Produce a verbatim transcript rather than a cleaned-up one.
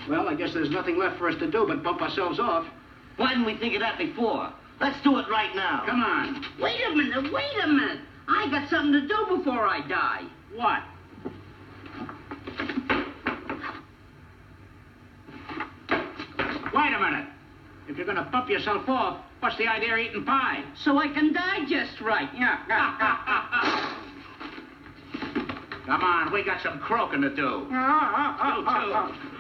Well, I guess there's nothing left for us to do but bump ourselves off. Why didn't we think of that before? Let's do it right now. Come on. Wait a minute, wait a minute. I got something to do before I die. What? Wait a minute. If you're going to bump yourself off, what's the idea of eating pie? So I can die just right. Yeah. Come on, we got some croaking to do. You too.